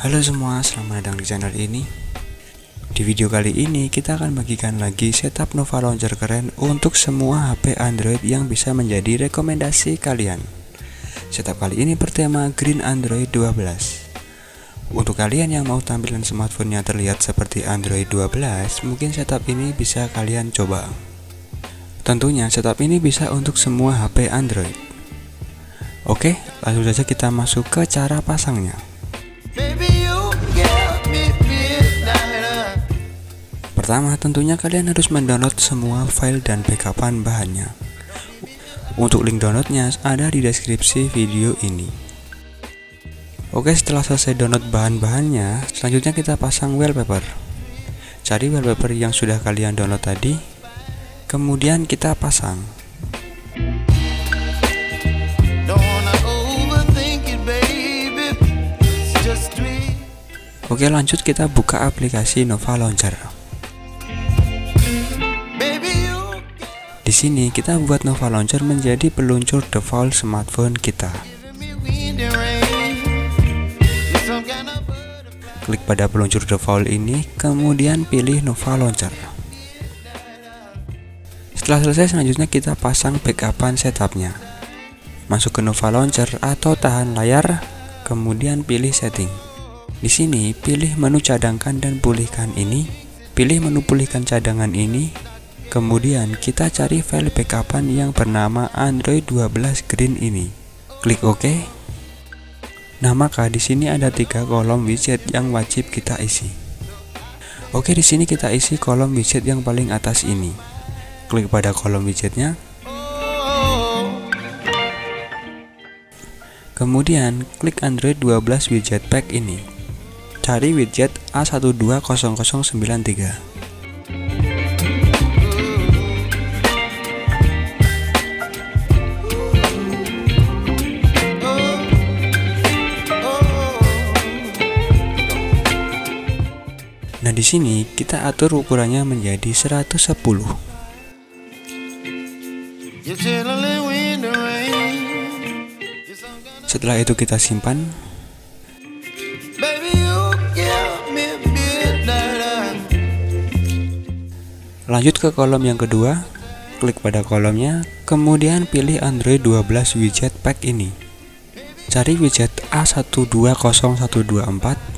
Halo semua, selamat datang di channel ini. Di video kali ini kita akan bagikan lagi setup Nova Launcher keren untuk semua HP Android yang bisa menjadi rekomendasi kalian. Setup kali ini bertema Green Android 12. Untuk kalian yang mau tampilan smartphone-nya terlihat seperti Android 12, mungkin setup ini bisa kalian coba. Tentunya setup ini bisa untuk semua HP Android. Oke, langsung saja kita masuk ke cara pasangnya. Pertama, tentunya kalian harus mendownload semua file dan backupan bahannya. Untuk link downloadnya ada di deskripsi video ini. Oke, setelah selesai download bahan-bahannya, selanjutnya kita pasang wallpaper. Cari wallpaper yang sudah kalian download tadi, kemudian kita pasang. Oke, lanjut kita buka aplikasi Nova Launcher. Di sini kita buat Nova Launcher menjadi peluncur default smartphone kita. Klik pada peluncur default ini, kemudian pilih Nova Launcher. Setelah selesai, selanjutnya kita pasang backupan setupnya. Masuk ke Nova Launcher atau tahan layar, kemudian pilih setting. Di sini pilih menu cadangkan dan pulihkan ini, pilih menu pulihkan cadangan ini. Kemudian kita cari file backupan yang bernama Android 12 Green ini. Klik OK. Nah, maka di sini ada 3 kolom widget yang wajib kita isi. Oke, di sini kita isi kolom widget yang paling atas ini. Klik pada kolom widgetnya. Kemudian klik Android 12 widget pack ini. Cari widget A120093. Nah, di sini kita atur ukurannya menjadi 110. Setelah itu kita simpan. Lanjut ke kolom yang kedua, klik pada kolomnya, kemudian pilih Android 12 widget pack ini. Cari widget A120124.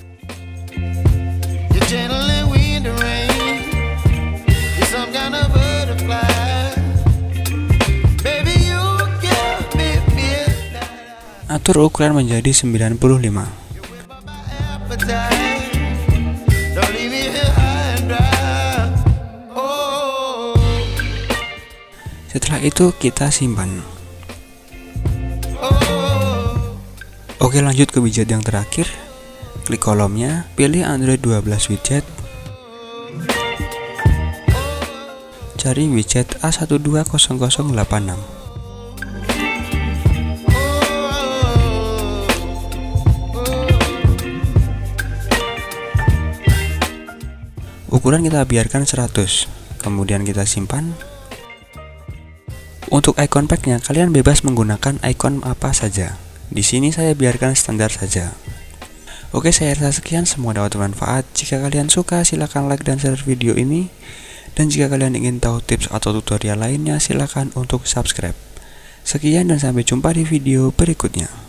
Atur ukuran menjadi 95. Setelah itu kita simpan. Oke, lanjut ke widget yang terakhir. Klik kolomnya, pilih Android 12 widget. Cari widget A120086. Ukuran kita biarkan 100, kemudian kita simpan. Untuk icon packnya, kalian bebas menggunakan icon apa saja. Di sini saya biarkan standar saja. Oke, saya rasa sekian, semua dapat bermanfaat. Jika kalian suka, silahkan like dan share video ini. Dan jika kalian ingin tahu tips atau tutorial lainnya, silahkan untuk subscribe. Sekian dan sampai jumpa di video berikutnya.